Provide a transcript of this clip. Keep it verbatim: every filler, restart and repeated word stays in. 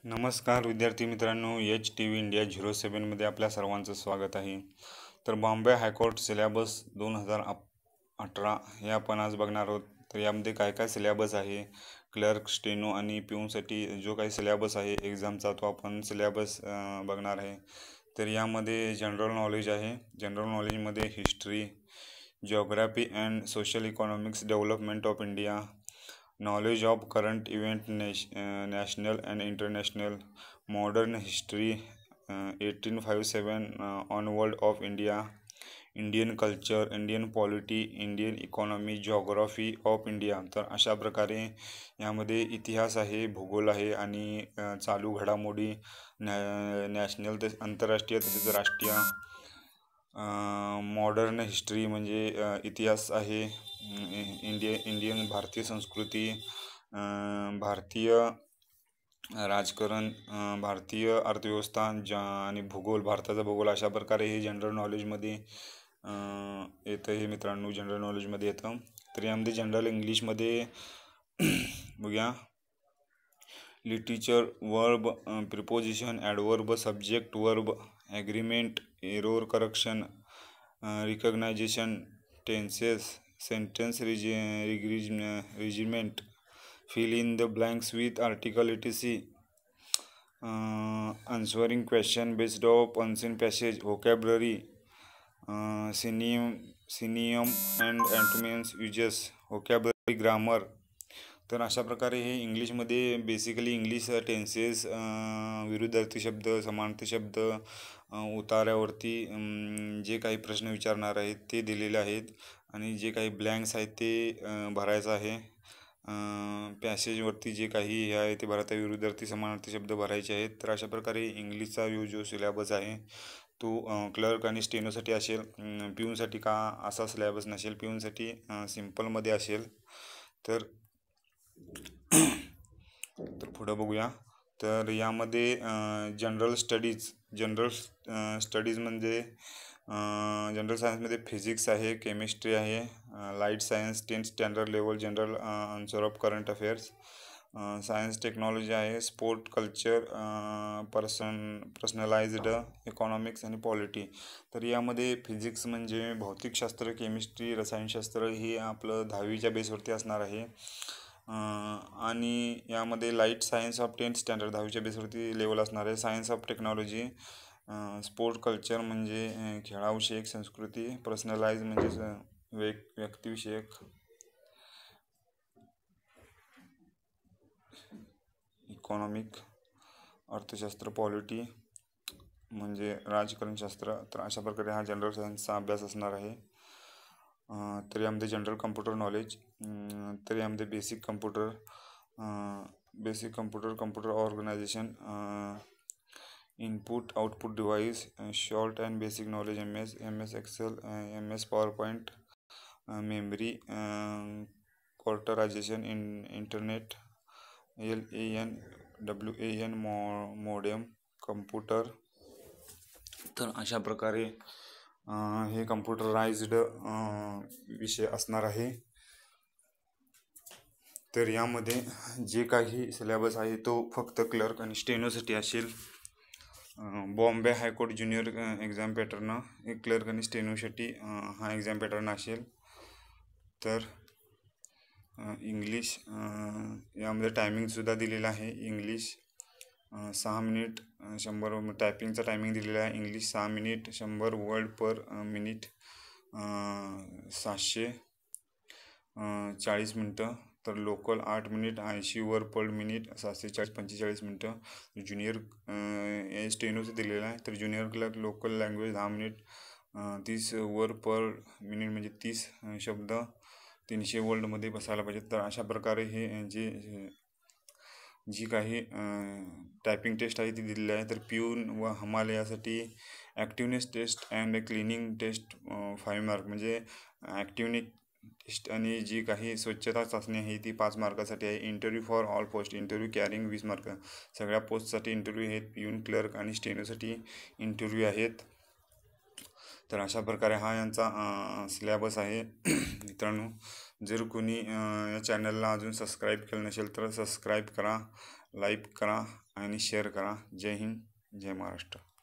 नमस्कार विद्यार्थी मित्रांनो, H T V India zero सेवनमध्ये आपल्या सर्वांचं स्वागत आहे. तर बॉम्बे हायकोर्ट सिलेबस दोन हजार अठरा हे आपण आज बघणार आहोत. तर यामध्ये काय काय सिलेबस आहे, क्लर्क, स्टेनो आणि पिऊनसाठी जो काही सिलेबस आहे एक्झामचा तो आपण सिलेबस बघणार आहे. तर यामध्ये जनरल नॉलेज आहे. जनरल नॉलेजमध्ये history, geography and social economics development of India, knowledge of current event, uh, national and international, modern history, uh, eighteen fifty-seven uh, onward of India, Indian culture, Indian polity, Indian economy, geography of India. तर अशा प्रकारे यामध्ये इतिहास आहे, भूगोल आहे आणि चालू घडामोडी, नॅ नॅशनल ते आंतरराष्ट्रीय तसेच राष्ट्रीय, मॉडर्न हिस्ट्री म्हणजे इतिहास आहे, इंडिय इंडियन भारतीय संस्कृती, भारतीय राजकारण, भारतीय अर्थव्यवस्था जा आणि भूगोल, भारताचा भूगोल. अशा प्रकारे हे जनरल नॉलेजमध्ये येतं. हे मित्रांनो जनरल नॉलेजमध्ये येतं. तर यामध्ये जनरल इंग्लिशमध्ये बघूया, literature, verb, preposition, adverb, subject, verb, agreement, error correction, recognization, tenses, sentence rearrangement, fill in the blanks with article etc, uh, answering question based on unseen passage, vocabulary, uh, synonym synonym and antonyms uses, vocabulary, grammar. तर अशा प्रकारे हे इंग्लिशमध्ये basically English tenses, विरुद्धार्थी शब्द, समानार्थी शब्द, उतार्यावरती जे काही प्रश्न विचारणार आहेत ते दिलेले आहेत आणि जे काही ब्लँक्स आहेत ते भरायचं आहे. पॅसेजवरती जे काही हे आहे ते भरायचं, विरुद्धार्थी समानार्थी शब्द भरायचे आहेत. तर अशा प्रकारे इंग्लिशचा जो जो सिलेबस आहे तो क्लर्क आणि स्टेनोसाठी असेल. पिऊनसाठी का असा सिलेबस नसेल, पिऊनसाठी सिम्पलमध्ये असेल. तर तर पुढं बघूया. तर यामध्ये जनरल स्टडीज जनरल स्टडीज म्हणजे जनरल सायन्समध्ये फिजिक्स आहे, केमिस्ट्री आहे, light science, tenth standard level general answer of current affairs, science technology आहे, sport culture, person personalized economics आणि पॉलिटी. तर यामध्ये फिजिक्स म्हणजे भौतिकशास्त्र, केमिस्ट्री, रसायनशास्त्र हे आपलं दहावीच्या बेसवरती असणार आहे. आणि यामध्ये light science of tenth standard दहावीच्या बेसवरती लेवल असणार आहे. Science of technology, sport culture म्हणजे खेळाविषयक संस्कृती, पर्सनलाइज म्हणजे वे व्यक्तिविषयक, इकॉनॉमिक अर्थशास्त्र, पॉलिटी म्हणजे राजकारणशास्त्र. तर अशा प्रकारे हा जनरल सायन्सचा अभ्यास असणार आहे. तर यामध्ये जनरल कम्प्युटर नॉलेज, तर यामध्ये basic computer, basic computer, computer organization, input output device, short and basic knowledge, M S M S Excel, M S power point, memory, quarterization, in internet, L A N W A N मॉ modem, computer. तर अशा प्रकारे हे computerised विषय असणार आहे. तर यामध्ये जे काही सिलेबस आहे तो फक्त क्लर्क आणि स्टेनोसाठी असेल. Bombay high court junior exam pattern एक क्लर्क आणि स्टेनोसाठी हा एक्झाम पॅटर्न असेल. तर इंग्लिश यामध्ये टायमिंगसुद्धा दिलेला आहे. इंग्लिश सहा मिनिट शंभर टायपिंगचा टायमिंग दिलेला आहे. इंग्लिश सहा मिनिट शंभर वर्ड पर मिनिट, सातशे चाळीस मिनटं. तर लोकल आठ मिनिट ऐंशी वर पर मिनिट, सातशे चाळीस पंचेचाळीस मिनटं. ज्युनियर स्टेनोचं दिलेलं आहे. तर ज्युनियर क्लर्क लोकल लँग्वेज दहा मिनिट, तीस वर पर मिनिट म्हणजे तीस शब्द तीनशे वर्डमध्ये बसायला पाहिजेत. तर अशा प्रकारे हे जे जी काही टायपिंग टेस्ट आहे ती दिलेली आहे. तर पिऊन व हमाल यासाठी activeness test and cleaning test five mark म्हणजे ॲक्टिवनेस टेस्ट आणि जी काही स्वच्छता चाचणी आहे ती पाच मार्कासाठी आहे. Interview for all post, interview carrying वीस मार्क. सगळ्या पोस्टसाठी इंटरव्ह्यू आहेत. पिऊन, क्लर्क आणि स्टेनोसाठी इंटरव्ह्यू आहेत. तर अशा प्रकारे हा यांचा सिलेबस आहे. मित्रांनो, जर कोणी या चॅनलला अजून सबस्क्राईब केलं नसेल तर सबस्क्राईब करा, लाईक करा आणि शेअर करा. जय हिंद, जय महाराष्ट्र.